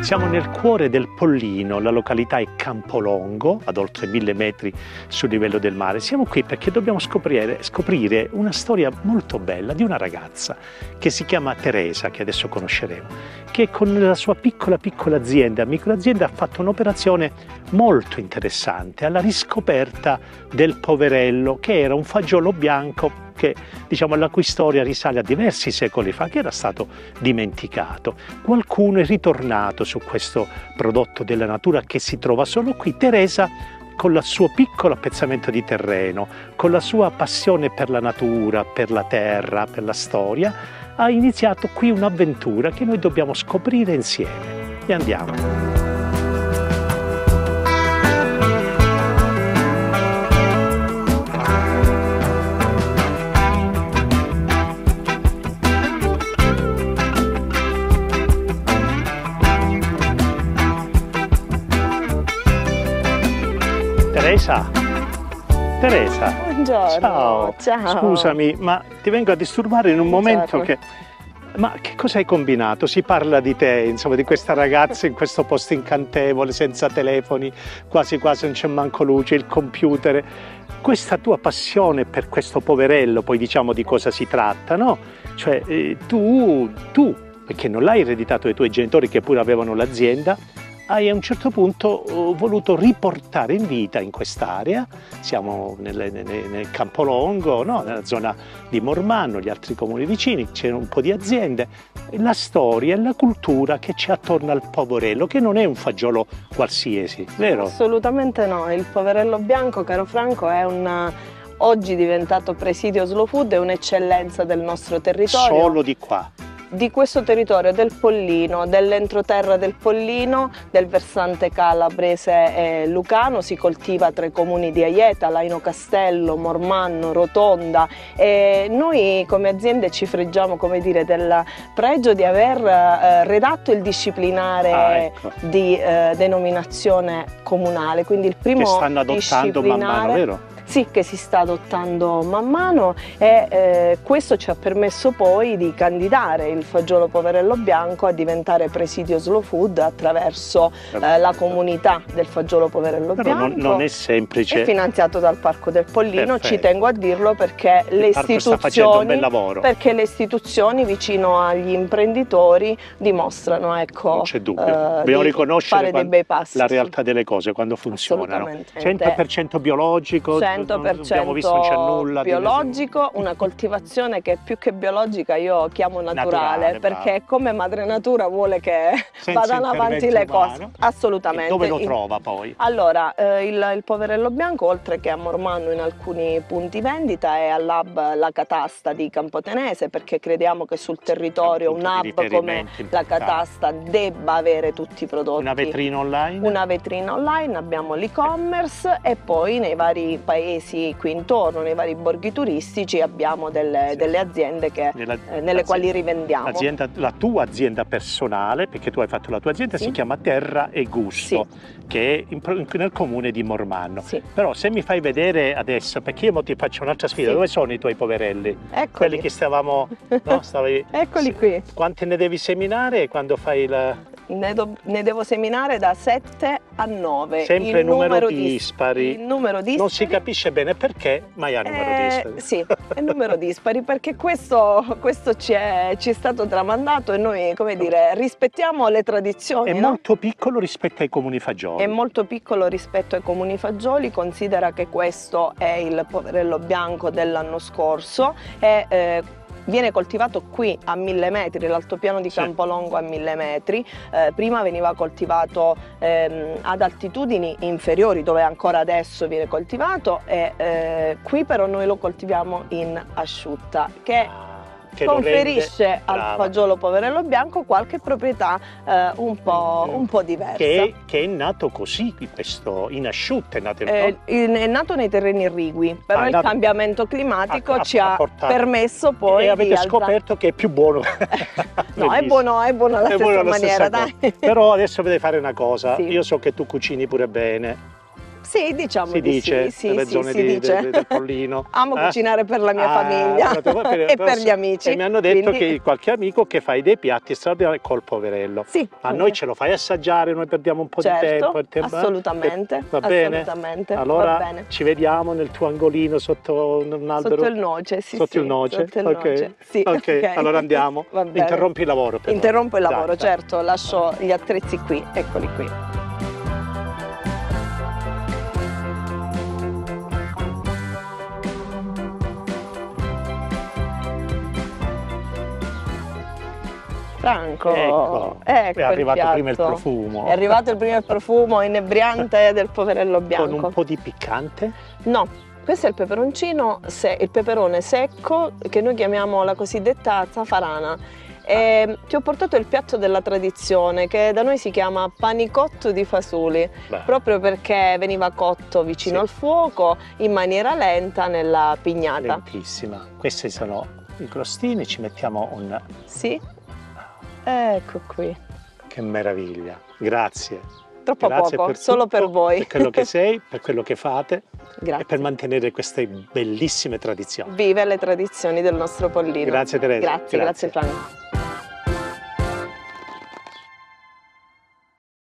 Siamo nel cuore del Pollino, la località è Campolongo, ad oltre 1000 metri sul livello del mare. Siamo qui perché dobbiamo scoprire una storia molto bella di una ragazza che si chiama Teresa, che adesso conosceremo, che con la sua piccola azienda, microazienda, ha fatto un'operazione molto interessante alla riscoperta del poverello, che era un fagiolo bianco che, diciamo, la cui storia risale a diversi secoli fa, che era stato dimenticato. Qualcuno è ritornato su questo prodotto della natura che si trova solo qui. Teresa, con il suo piccolo appezzamento di terreno, con la sua passione per la natura, per la terra, per la storia, ha iniziato qui un'avventura che noi dobbiamo scoprire insieme. E andiamo. Teresa, buongiorno. Ciao. Scusami, ma ti vengo a disturbare in un momento che... Ma che cosa hai combinato? Si parla di te, insomma, di questa ragazza in questo posto incantevole, senza telefoni, quasi non c'è manco luce, il computer. Questa tua passione per questo poverello, poi diciamo di cosa si tratta, no? Cioè, tu, perché non l'hai ereditato dai tuoi genitori che pure avevano l'azienda, hai a un certo punto voluto riportare in vita in quest'area. Siamo nel Campolongo, no? Nella zona di Mormanno, gli altri comuni vicini, c'erano un po' di aziende, la storia e la cultura che c'è attorno al poverello, che non è un fagiolo qualsiasi, vero? Assolutamente no, il poverello bianco, caro Franco, è oggi diventato presidio Slow Food, è un'eccellenza del nostro territorio. Solo di qua? Di questo territorio del Pollino, dell'entroterra del Pollino, del versante calabrese e lucano. Si coltiva tra i comuni di Aieta, Laino Castello, Mormanno, Rotonda, e noi come aziende ci freggiamo, come dire, del pregio di aver redatto il disciplinare di denominazione comunale, quindi il primo che stanno adottando man mano, vero? Sì, che si sta adottando man mano, e questo ci ha permesso poi di candidare il fagiolo poverello bianco a diventare presidio Slow Food attraverso la comunità del fagiolo poverello bianco. Non è semplice. È finanziato dal Parco del Pollino. Perfetto. Ci tengo a dirlo perché le istituzioni vicino agli imprenditori dimostrano, ecco, non c'è dubbio, dobbiamo riconoscere dei bei passi, la realtà delle cose quando funzionano. 100% biologico. 100% visto, non c'è nulla biologico, una coltivazione che più che biologica io chiamo naturale, perché bravo. Come madre natura vuole che vadano avanti le cose. Assolutamente. E dove lo trova poi? Allora, il poverello bianco, oltre che a Mormanno in alcuni punti vendita, è all'hub La Catasta di Campotenese, perché crediamo che sul territorio un hub come La Catasta debba avere tutti i prodotti. Una vetrina online? Una vetrina online, abbiamo l'e-commerce, e poi nei vari paesi qui intorno, nei vari borghi turistici, abbiamo delle aziende nelle quali rivendiamo. La tua azienda personale, perché tu hai fatto la tua azienda, si chiama Terra e Gusto, che è nel comune di Mormanno. Però se mi fai vedere adesso, perché io ti faccio un'altra sfida, dove sono i tuoi poverelli? Eccoli. Quelli che stavamo... No, Eccoli qui. Quanti ne devi seminare quando fai la... Ne devo seminare da 7 a 9. Sempre il numero dispari. Il numero dispari. Non si capisce bene perché, ma è numero dispari. Sì, è numero dispari, perché questo ci è stato tramandato, e noi, come dire, rispettiamo le tradizioni. È molto piccolo rispetto ai comuni fagioli. È molto piccolo rispetto ai comuni fagioli. Considera che questo è il poverello bianco dell'anno scorso, e viene coltivato qui a 1000 metri, l'altopiano di Campolongo a 1000 metri. Prima veniva coltivato ad altitudini inferiori, dove ancora adesso viene coltivato, e qui però noi lo coltiviamo in asciutta, che conferisce al fagiolo poverello bianco qualche proprietà un po' diversa. Che è nato così, questo in asciutta, è nato nei terreni irrigui, però il cambiamento climatico ci ha permesso poi e avete scoperto che è più buono. No, è buono alla stessa maniera, dai. Però adesso deve fare una cosa, io so che tu cucini pure bene. Sì, diciamo si di dice sì, nelle sì, zone si dice. del Pollino. Amo cucinare per la mia famiglia e per gli amici. E mi hanno detto quindi... che qualche amico che fai dei piatti straordinari col poverello. Sì, A noi ce lo fai assaggiare, noi perdiamo un po' di certo, tempo. assolutamente, Va bene? assolutamente. Allora Va bene. ci vediamo nel tuo angolino sotto un albero. Sotto il noce, sì, Sotto sì. il noce? Sotto il Ok. noce. Sì, Ok, allora andiamo. Va bene. Interrompi il lavoro però. Interrompo il Dai, lavoro, dai. certo, lascio gli attrezzi qui, eccoli qui. Franco, Ecco, ecco è arrivato il prima il piatto. profumo. È arrivato il primo profumo inebriante del poverello bianco. Con un po' di piccante? No, questo è il peperoncino, il peperone secco che noi chiamiamo la cosiddetta zafarana. Ti ho portato il piatto della tradizione che da noi si chiama panicotto di fasulli, Beh, proprio perché veniva cotto vicino sì. al fuoco in maniera lenta nella pignata. Lentissima. Questi sono i crostini, ci mettiamo un... Sì? Ecco qui. Che meraviglia. Grazie. Troppo Grazie poco, per solo tutto, per voi. per quello che sei, per quello che fate Grazie. e per mantenere queste bellissime tradizioni. Vive le tradizioni del nostro Pollino. Grazie Teresa. Grazie, grazie Franco.